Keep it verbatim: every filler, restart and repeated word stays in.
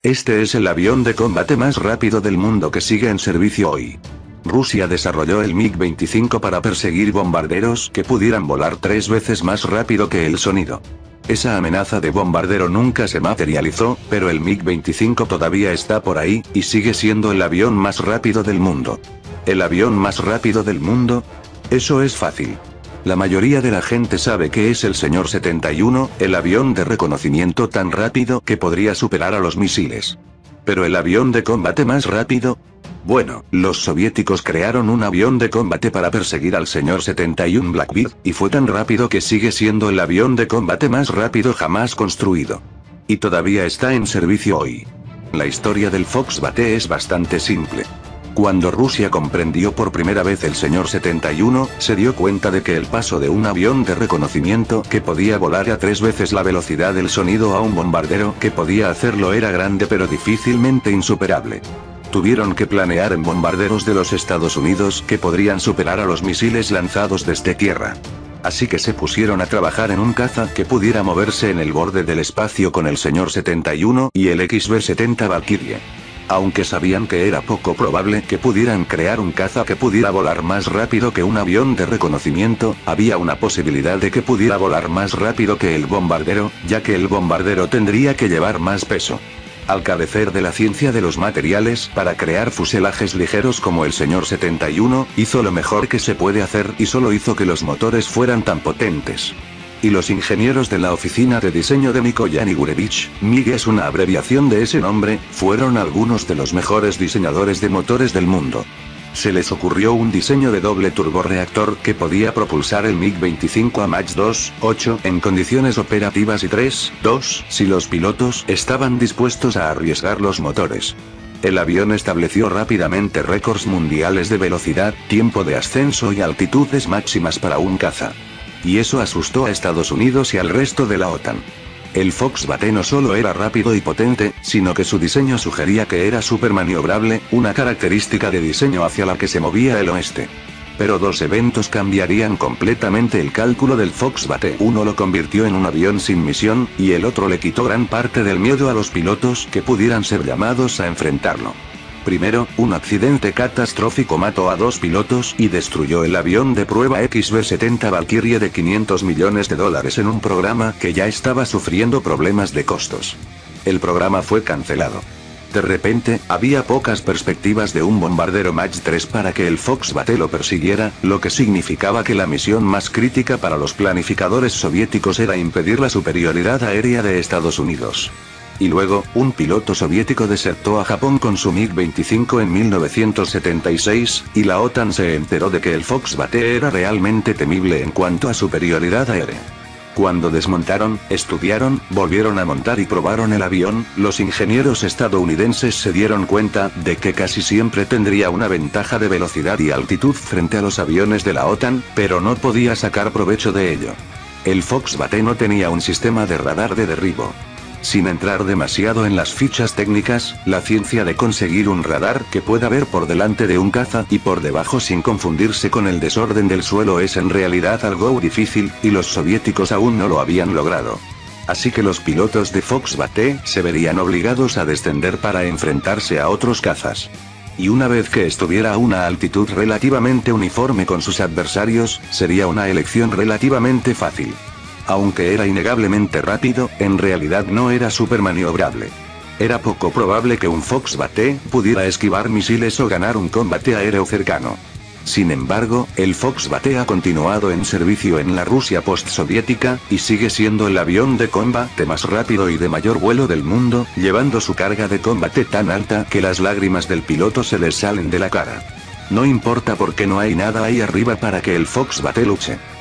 Este es el avión de combate más rápido del mundo que sigue en servicio hoy. Rusia desarrolló el MiG veinticinco para perseguir bombarderos que pudieran volar tres veces más rápido que el sonido. Esa amenaza de bombardero nunca se materializó, pero el MiG veinticinco todavía está por ahí, y sigue siendo el avión más rápido del mundo. ¿El avión más rápido del mundo? Eso es fácil. La mayoría de la gente sabe que es el señor setenta y uno, el avión de reconocimiento tan rápido que podría superar a los misiles. ¿Pero el avión de combate más rápido? Bueno, los soviéticos crearon un avión de combate para perseguir al señor setenta y uno Blackbird, y fue tan rápido que sigue siendo el avión de combate más rápido jamás construido. Y todavía está en servicio hoy. La historia del Fox-Bate es bastante simple. Cuando Rusia comprendió por primera vez el señor setenta y uno, se dio cuenta de que el paso de un avión de reconocimiento que podía volar a tres veces la velocidad del sonido a un bombardero que podía hacerlo era grande pero difícilmente insuperable. Tuvieron que planear en bombarderos de los Estados Unidos que podrían superar a los misiles lanzados desde tierra. Así que se pusieron a trabajar en un caza que pudiera moverse en el borde del espacio con el señor setenta y uno y el X B setenta Valkyrie. Aunque sabían que era poco probable que pudieran crear un caza que pudiera volar más rápido que un avión de reconocimiento, había una posibilidad de que pudiera volar más rápido que el bombardero, ya que el bombardero tendría que llevar más peso. Al carecer de la ciencia de los materiales para crear fuselajes ligeros como el señor setenta y uno, hizo lo mejor que se puede hacer y solo hizo que los motores fueran tan potentes. Y los ingenieros de la oficina de diseño de Mikoyan y Gurevich, MiG es una abreviación de ese nombre, fueron algunos de los mejores diseñadores de motores del mundo. Se les ocurrió un diseño de doble turborreactor que podía propulsar el MiG veinticinco a Mach dos punto ocho en condiciones operativas y tres punto dos si los pilotos estaban dispuestos a arriesgar los motores. El avión estableció rápidamente récords mundiales de velocidad, tiempo de ascenso y altitudes máximas para un caza. Y eso asustó a Estados Unidos y al resto de la OTAN. El Fox-Bate no solo era rápido y potente, sino que su diseño sugería que era supermaniobrable, una característica de diseño hacia la que se movía el oeste. Pero dos eventos cambiarían completamente el cálculo del Fox-Bate. Uno lo convirtió en un avión sin misión, y el otro le quitó gran parte del miedo a los pilotos que pudieran ser llamados a enfrentarlo. Primero, un accidente catastrófico mató a dos pilotos y destruyó el avión de prueba X B setenta Valkyrie de quinientos millones de dólares en un programa que ya estaba sufriendo problemas de costos. El programa fue cancelado. De repente, había pocas perspectivas de un bombardero Mach tres para que el Fox-Bate lo persiguiera, lo que significaba que la misión más crítica para los planificadores soviéticos era impedir la superioridad aérea de Estados Unidos. Y luego, un piloto soviético desertó a Japón con su MiG veinticinco en mil novecientos setenta y seis, y la OTAN se enteró de que el Fox-Bate era realmente temible en cuanto a superioridad aérea. Cuando desmontaron, estudiaron, volvieron a montar y probaron el avión, los ingenieros estadounidenses se dieron cuenta de que casi siempre tendría una ventaja de velocidad y altitud frente a los aviones de la OTAN, pero no podía sacar provecho de ello. El Fox-Bate no tenía un sistema de radar de derribo. Sin entrar demasiado en las fichas técnicas, la ciencia de conseguir un radar que pueda ver por delante de un caza y por debajo sin confundirse con el desorden del suelo es en realidad algo difícil, y los soviéticos aún no lo habían logrado. Así que los pilotos de Fox-Bate se verían obligados a descender para enfrentarse a otros cazas. Y una vez que estuviera a una altitud relativamente uniforme con sus adversarios, sería una elección relativamente fácil. Aunque era innegablemente rápido, en realidad no era supermaniobrable. Era poco probable que un Fox-Bate pudiera esquivar misiles o ganar un combate aéreo cercano. Sin embargo, el Fox-Bate ha continuado en servicio en la Rusia postsoviética, y sigue siendo el avión de combate más rápido y de mayor vuelo del mundo, llevando su carga de combate tan alta que las lágrimas del piloto se les salen de la cara. No importa porque no hay nada ahí arriba para que el Fox-Bate luche.